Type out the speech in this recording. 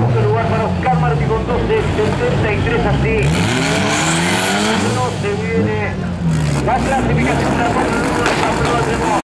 segundo lugar para Oscar Martí con 12.73 así. No se viene la clasificación de la